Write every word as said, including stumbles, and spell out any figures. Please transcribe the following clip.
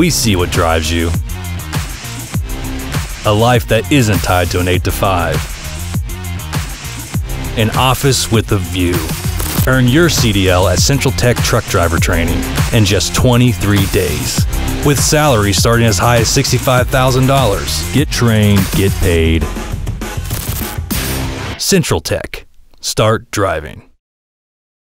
We see what drives you. A life that isn't tied to an eight to five. An office with a view. Earn your C D L at Central Tech Truck Driver Training in just twenty-three days. With salaries starting as high as sixty-five thousand dollars. Get trained, get paid. Central Tech. Start driving.